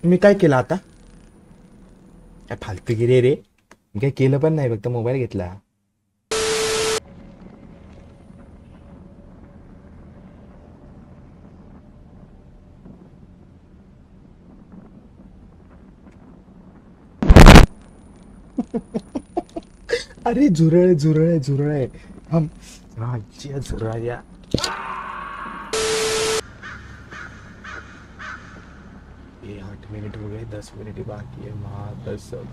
मी काय केलं आता? काय फालतूगिरी रे. मी काय केलं पण नाही, फक्त मोबाईल घेतला. अरे झुरळ झुरळ झुरळ. हम राज्य झुरळ्या. ये 8 मिनट हो गए, 10 मिनट ही बाकी है। माँ कसम।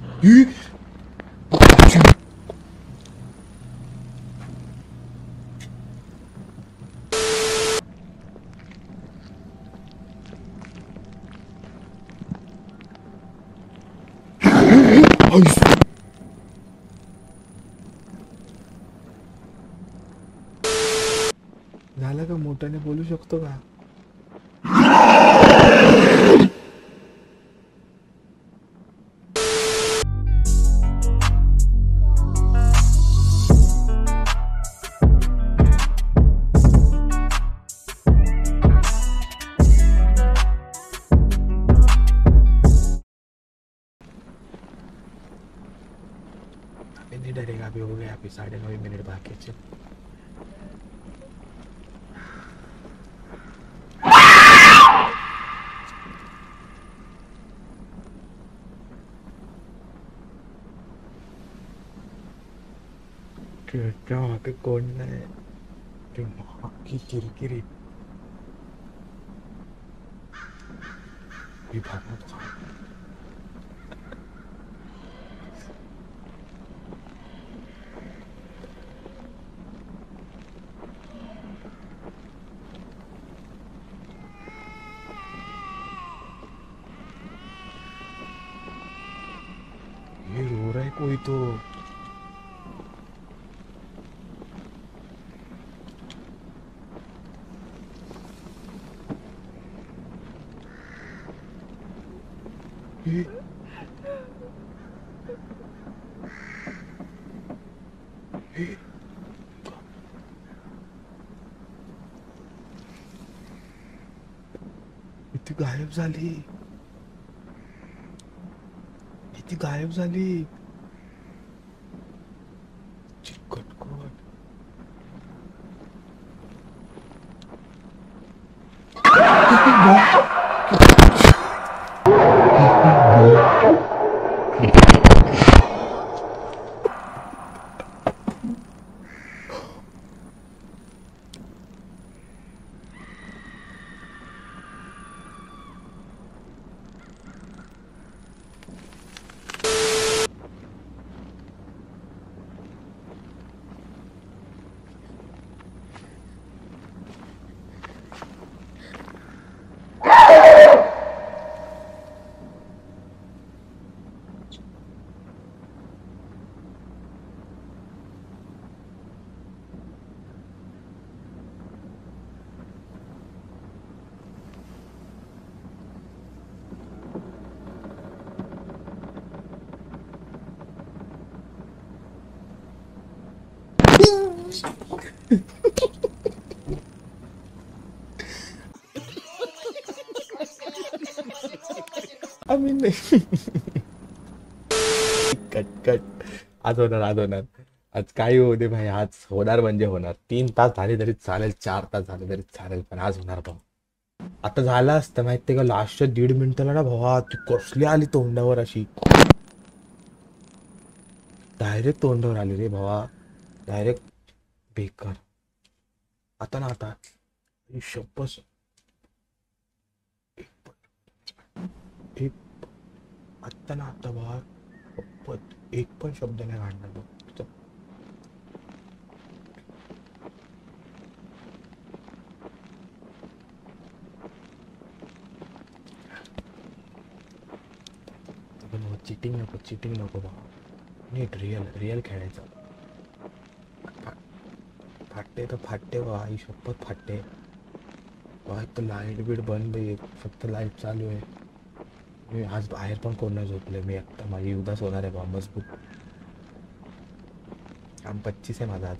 झालं का? मोठ्याने बोलू शकतो का? अभी नहीं डरेगा, अभी हो गया, अभी 9:30 मिनट बाकी है। क्या आगे कौन है? दिमाग की किरकिरी। ये भागना तो ये रो रहा है कोई तो। ये ये ती गायब झाली. ती गायब झाली. चिकटकोट. आम्ही नाही. Cut cut. आज होणार, आज होणार. आज काही होऊ दे भाई, आज होणार म्हणजे होणार. 3 तास झाले तरी चालेल, 4 तास झाले तरी चालेल, पण आज होणार भाऊ. आता झालं असतं माहितीये का, लास्टच्या 1.5 मिनिटाला ना भावा, ती कसली आली तोंडावर अशी. डायरेक्ट तोंडावर आली रे भावा. डायरेक्ट बेकार. आता ना आता शप्पस. एक आत्ता ना आता भावा, शपथ एक पण शब्द नाही काढणार बघ. चिटिंग नको, चिटिंग नको भावा. नीट रिअल रिअल खेळायचं. फाटते तर फाटते बा, आई शपथ फाटते बा. एक तर लाईट बीट बंद आहे, फक्त लाईट चालू आहे. मी आज बाहेर पण कोण नाही झोपले. मी एकटा, माझी उदास होणार आहे बा मजबूत. काम 25 आहे माझा आज.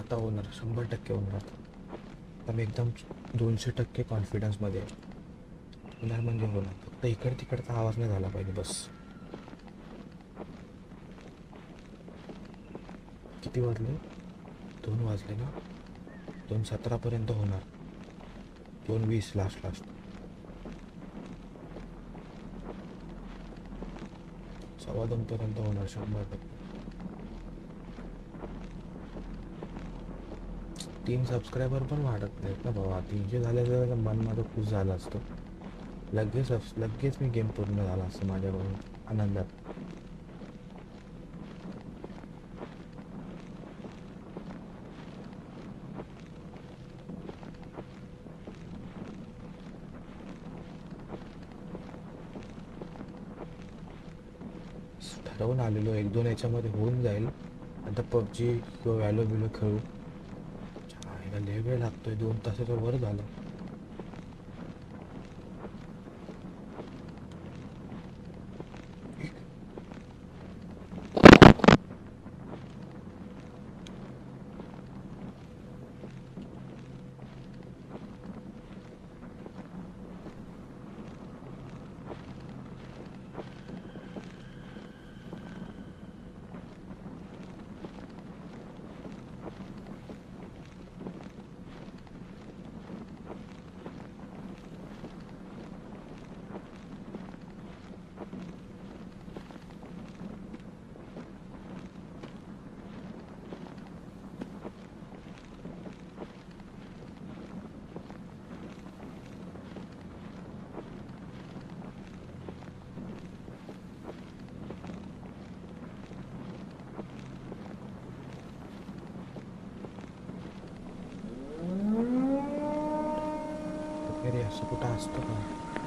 आता होणार, 100% होणार. आता मी एकदम 200% कॉन्फिडन्समध्ये आहे. होणार म्हणजे होणार, फक्त तिकडचा आवाज नाही झाला पाहिजे बस. किती वाजले? 2 वाजले ना. 2:17 होणार. 2:20 लास्ट. 2:15 होणार 100%. 3 सबस्क्रायबर पण वाढत नाहीत ना बाबा. 300 झाले तर मन माझं खुश झालं असतं. लगेच मी गेम पूर्ण झाला असतं माझ्याकडून आनंदात. ठरवून आलेलो 1-2 याच्यामध्ये होऊन जाईल. आता पबजी किंवा व्हॅलो बिलो खेळू. लय वेळ लागतोय, 2 तासाच्या वर झालं. अरे असं कुठं असतं का?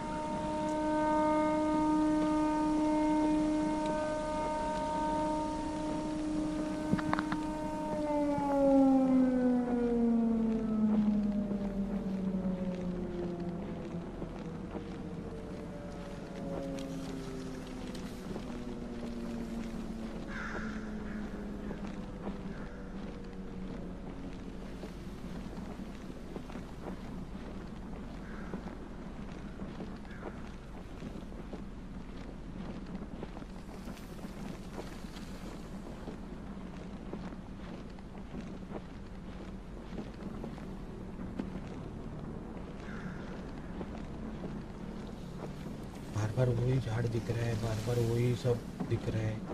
बार वही झाड़ दिख रहा है, बार वही सब दिख रहा है.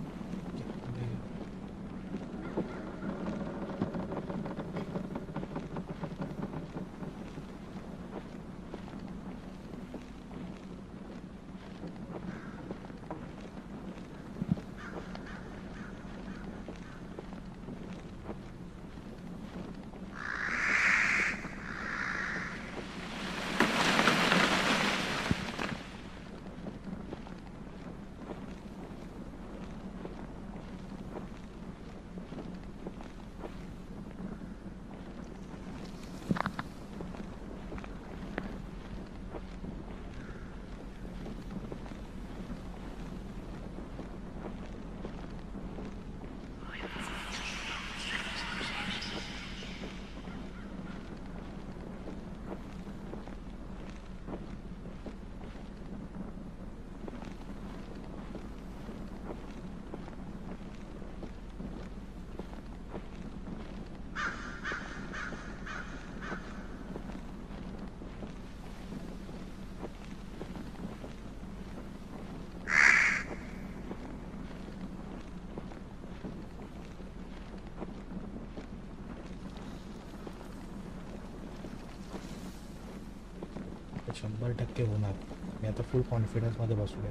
तर 100% होणार. मी आता फुल कॉन्फिडन्समध्ये बसलोय.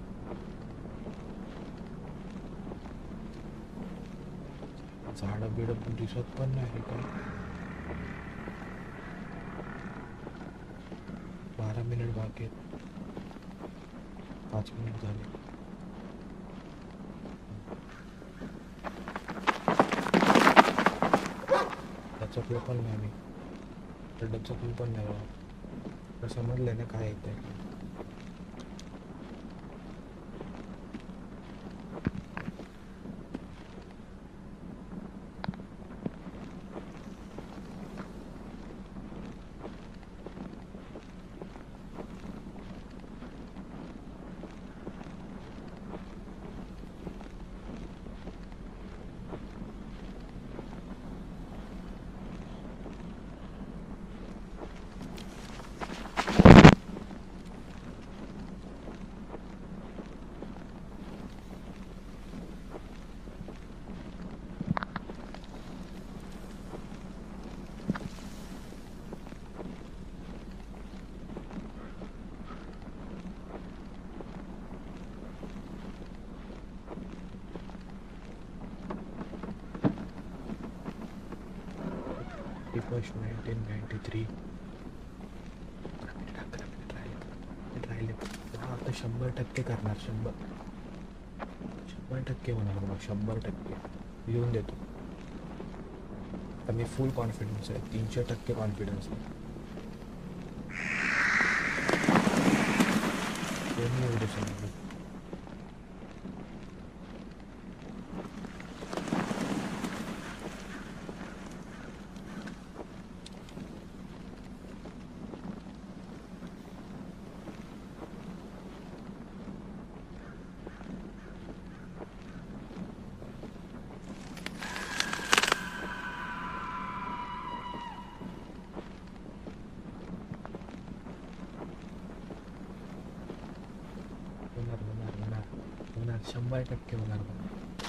झाडं बिडं दिसत पण नाही रे काय. 12 मिनिट बाकी आहेत. 5 मिनिट झाले. चकलं पण नाही मी. चकलं पण नाही बाबा. समजलं ना काय येत आहे. ऑगस्ट 1993. 11 मिनिट राहिले. हा आता 100% करणार. 100% होणार मग. 100% लिहून देतो. आता मी फुल कॉन्फिडन्स आहे. 300% कॉन्फिडन्स आहे. कोणी येऊ दे समोर. होणार 100% होणार बघ.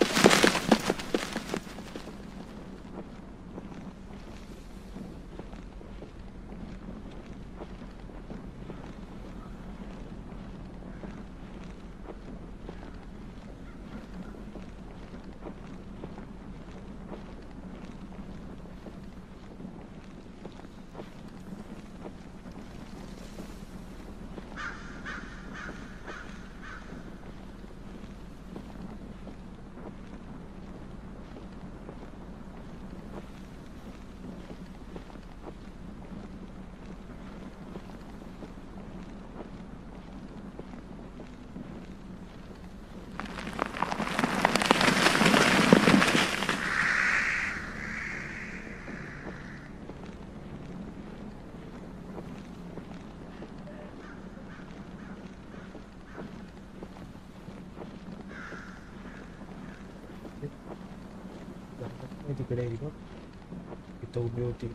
तिकडे आहे बघ. इथं उभी होती.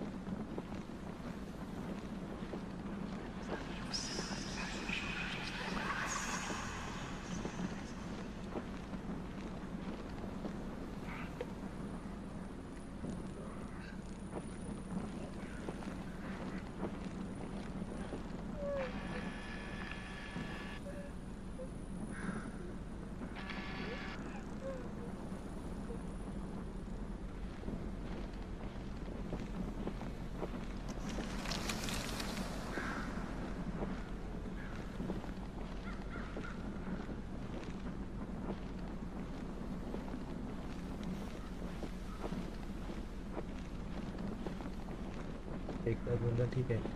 एकदा दोनदा ठीक आहे.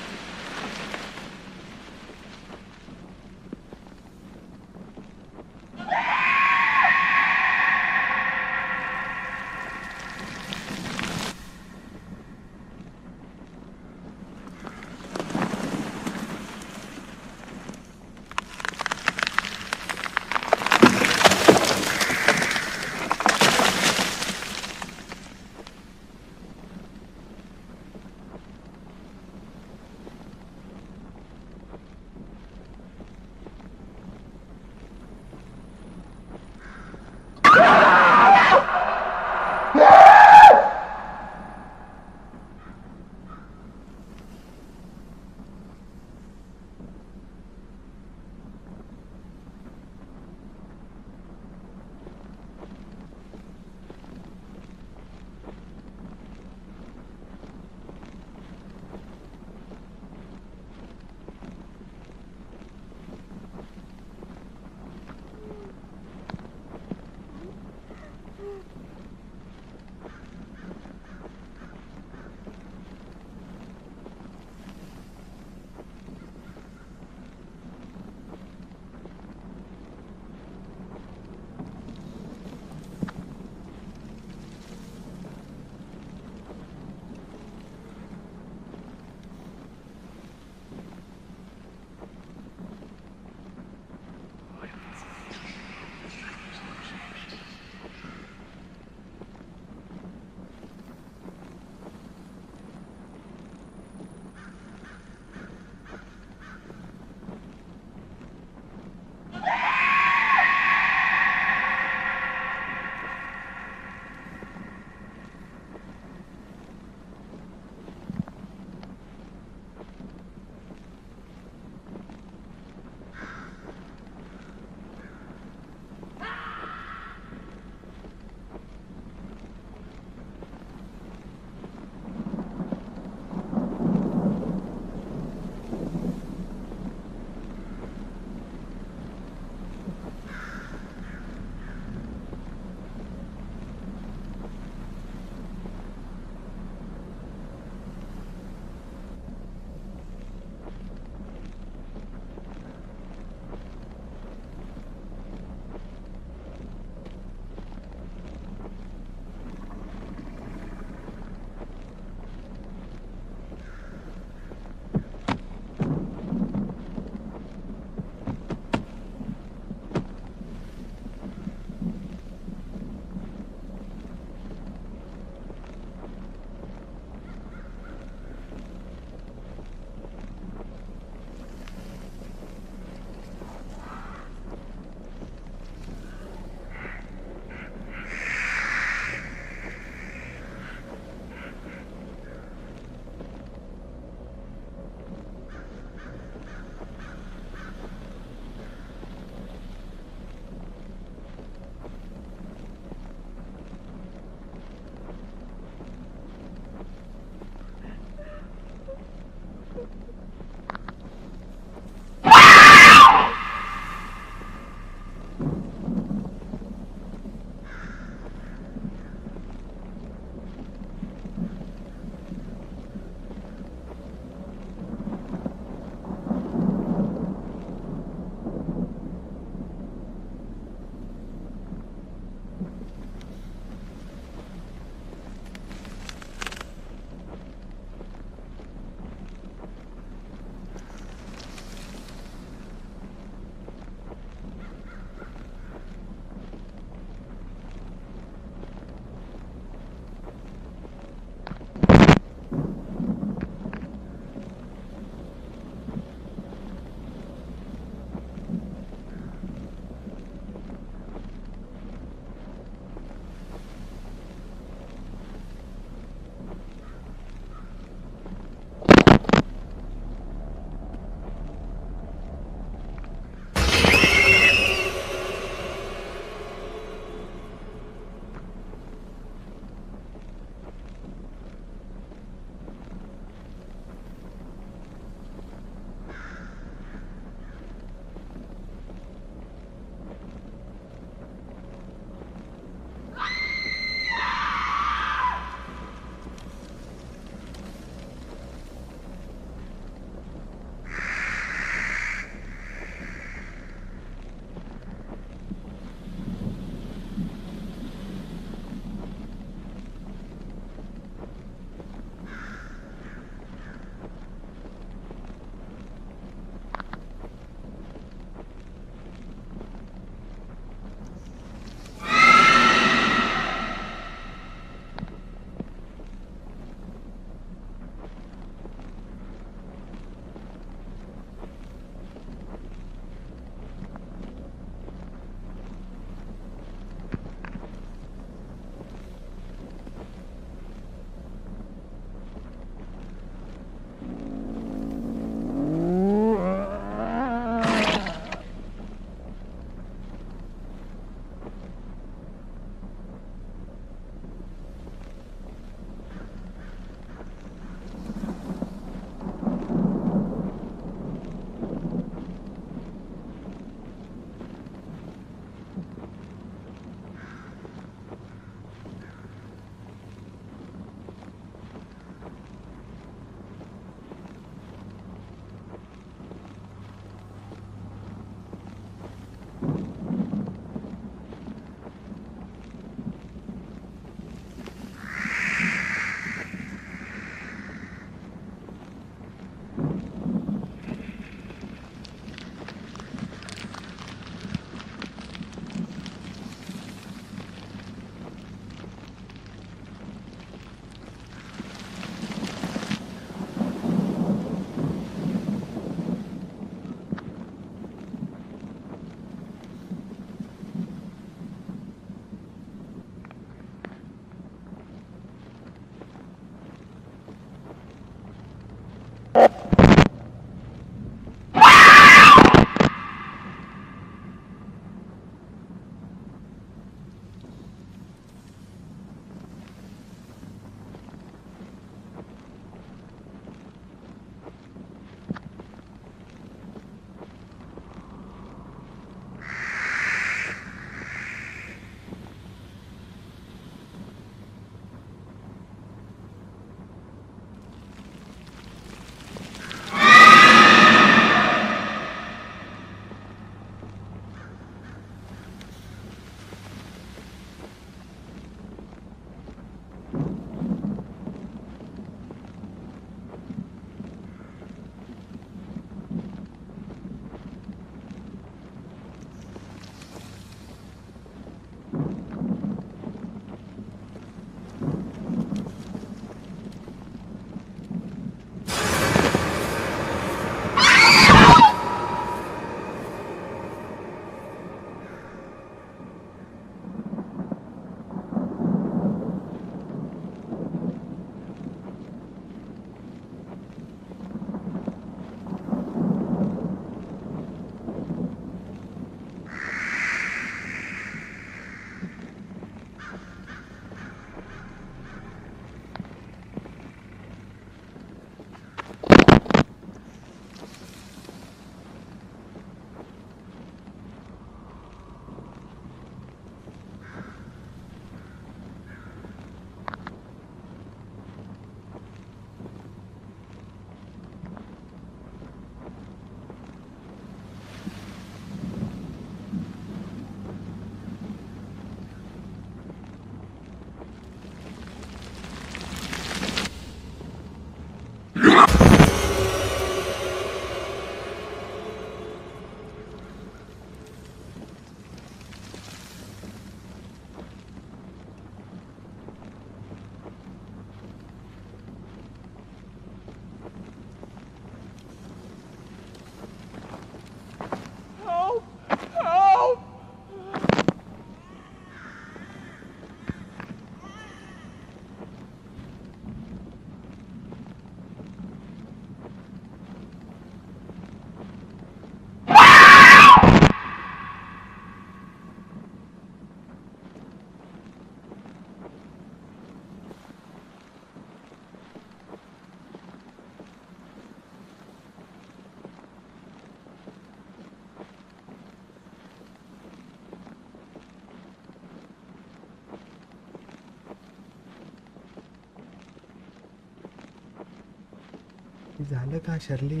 झालं का शर्ली?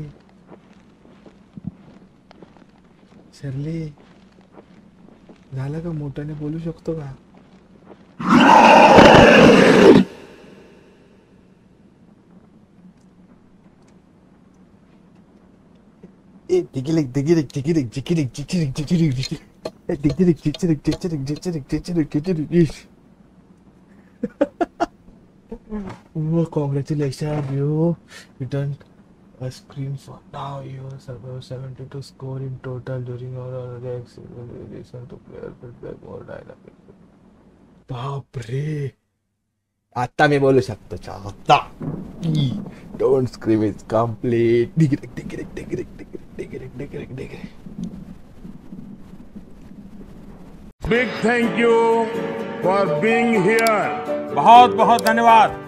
शर्ली झालं का? मोठ्याने बोलू शकतो का? ए तिकिलिक तिकिलिक तिकिलिक तिकिलिक तिकिलिक तिकिलिक तिकिलिक तिकिलिक तिकिलिक तिकिलिक तिकिलिक. Oh, congratulations, you returned a screen for now. You have survived 72 score in total during our listen to player feedback more dynamic. बाप रे, आता मी बोलू शकतो. आता don't scream, it's complete. Digirik digirik digirik digirik digirik digirik digirik. Big thank you for being here. बहुत बहुत धन्यवाद।